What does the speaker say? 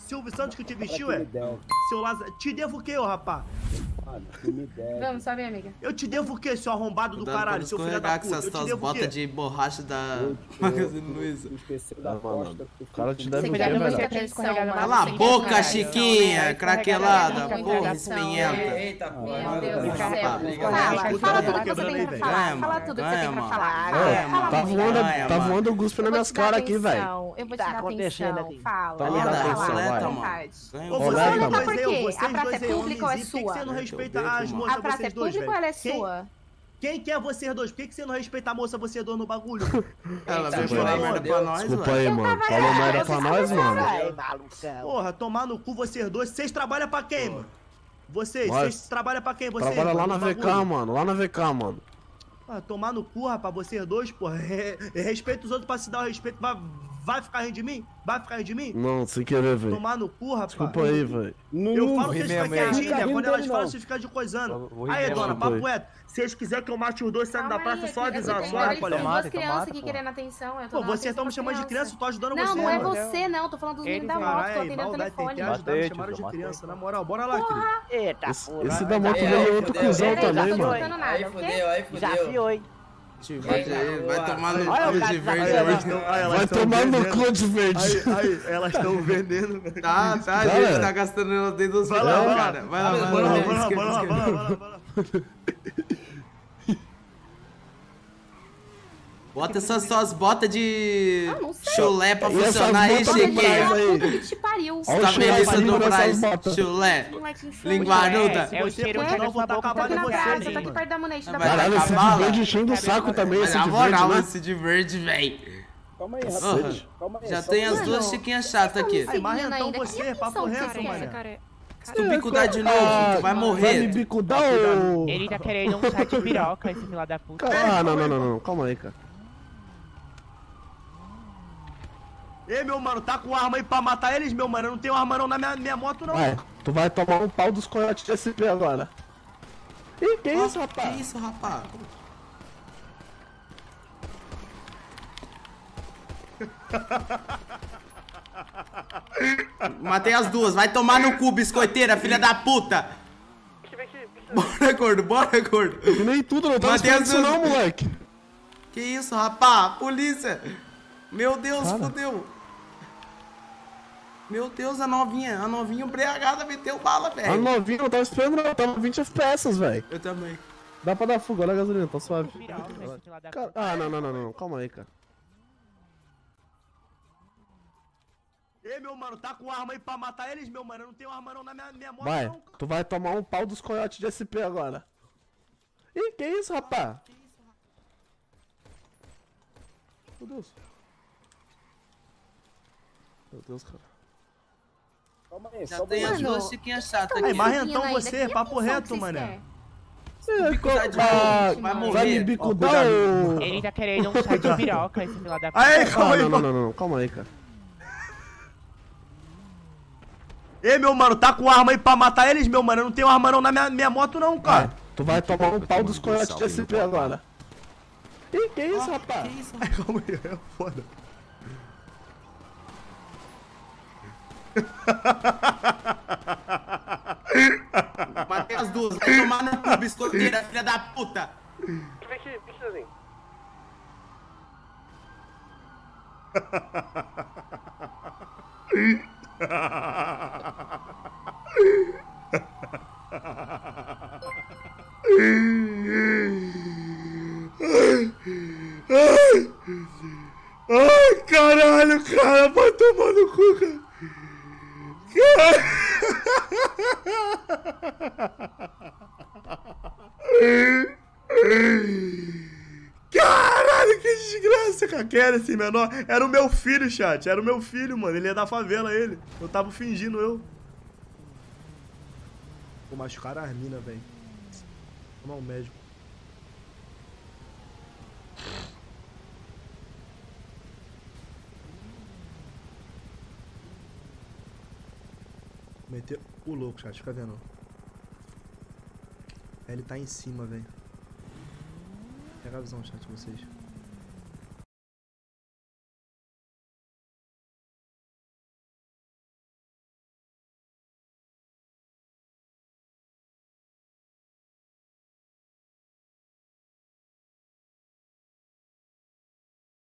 Silvio Santos que te vestiu, é? Seu Lázaro. Te devo o quê, ô rapá? Vamos, sobe, amiga. Eu te devo o quê, seu arrombado do caralho, seu filho da puta? Eu te devo o quê? Botas de borracha da Magazine Luiza. O cara te deve o quê, velho? Cala a boca, Chiquinha, craquelada, porra, espinhenta. Eita, Meu Deus do céu. Fala Fala tudo que você tem pra falar. Fala tudo que você tem pra falar. Tá voando guspe nas minhas caras aqui, velho. Eu vou te dar atenção. Fala. Tá me dando atenção, vai. Ô, Você vocês não dois por aí, quê? vocês A praça dois é aí, pública ou é homenzinho, por que sua? você não respeita as moças, A praça é vocês dois, pública ou ela é velho? sua? Quem que é vocês dois? Por que você não respeita a moça, vocês dois no bagulho? Ela veio falar merda pra nós, Desculpa aí, mano. Falou merda pra nós, mano. Porra, tomar no cu vocês dois. Vocês trabalham pra quem, mano? Vocês trabalham pra quem? Vocês, Trabalha lá mano, na no VK, bagulho? mano. Lá na VK, mano. Ah, tomar no cu, rapaz, vocês dois, porra. Respeita os outros pra se dar o respeito. Vai ficar rindo de mim? Vai ficar rindo de mim? Não, sem querer, velho. Tomar no cu, rapaz. Desculpa aí, velho. Eu falo que eles ficam quietinhos, né? Quando elas falam, não. vocês ficam de coisando. Aí, dona, papo reto. Se eles quiserem que eu mate os dois saindo da praça, só avisar, só, né, colega? Tem duas crianças aqui querendo atenção. Pô, vocês estão me chamando de criança, eu tô ajudando vocês. Não, não é mano. você, não. Tô falando dos meninos da moto, tô atendendo o telefone. Tem que ajudar, me chamaram de criança, na moral. Bora lá, querido. Eita, Esse da moto dele é outro cuzão também, mano. Aí fudeu, aí fudeu. desafiou, hein? Vai tomar no Olha o cu cara de que tá verde fazendo. hoje. Vai tomar no cu de verde. Aí, elas estão vendendo. Tá, a gente tá gastando ela dentro dos Vai lá, vai lá. cara. Vai lá, Bora lá, vai bora lá, lá. bora lá, bora lá. Bota essas suas botas de Ah, não sei. chulé pra E essas funcionar aí, botas Chiquinha. aí? Puta que te pariu. Você tá vendo isso no Braz? Chulé. Moleque infeliz. Linguaruda. É o Você cheiro continuar, eu vou tacar a bala em Tô aqui na vocês, praça, hein, tô aqui mano. perto da Monete, da Vai lá, praça. Caralho, esse Cavalo. de verde enchendo o saco também, Mas esse na de verde, moral, né? esse de verde, véi. Calma aí, Porra, rapaz. Calma aí. já só tem um as duas chiquinhas chatas aqui. Aí, marrentão ainda. você, Que papo atenção reto, que mano. Se tu bicudar de novo, tu vai Vai me morrer. bicudar ou... Ele tá querendo um chá de piroca, esse filho da puta. Ah, não. Calma aí, cara. Ei, meu mano, tá com arma aí pra matar eles, meu mano? Eu não tenho arma não na minha moto, não. Vai, tu vai tomar um pau dos coiotes de SP agora. Ih, que isso, rapaz? Que isso, rapaz? Matei as duas, vai tomar no cu, biscoiteira, filha da puta! Bora, gordo, bora, gordo! Que nem tudo, não tá Matei esperando as isso duas. não, moleque. Que isso, rapá? Polícia! Meu Deus, Cara. fodeu! Meu Deus, a novinha embriagada meteu bala, A velho! novinha não tava esperando, não. Tava 20 FPS, velho. Eu também. Dá pra dar fuga, olha a gasolina, tá suave. Piroca, esse filho da Cara, puta. ah, não. Calma aí, cara. Ei, meu mano, tá com arma aí pra matar eles, meu mano? Eu não tenho arma não na minha moto, Vai, não. tu vai tomar um pau dos coiotes de SP agora. Ih, que isso, rapaz? Meu Deus. Meu Deus, cara. Calma aí, Já só tem as Mano, duas chiquinhas chatas Aí, aqui. marrentão ainda. você, Que papo atenção reto, que vocês mané. querem? Bicudar de novo, vai morrer. Vai me bicudar ou... Ele tá querendo um chá de piroca, esse filho da puta. Aí, calma Ah, aí, não. Calma aí, cara. Ei, meu mano, tá com arma aí pra matar eles, meu mano? Eu não tenho arma não na minha moto, não, cara. Vai, tu vai tomar um pau dos coiotes de SP agora. Ih, que isso, rapaz? Que isso, Ai, calma aí, é foda. Matei as duas, vai tomar no cu, biscoiteira, filha da puta! Ai, caralho, cara, vai tomar no cu, cara. Caralho, que desgraça, cara. Quem era esse menor? Era o meu filho, chat. Era o meu filho, mano. Ele é da favela, ele. Eu tava fingindo, eu. Pô, machucaram as minas, velho. Vamos ao médico. Meteu o louco, chat. Fica vendo. Ele tá em cima, velho. Pega a visão, chat, vocês.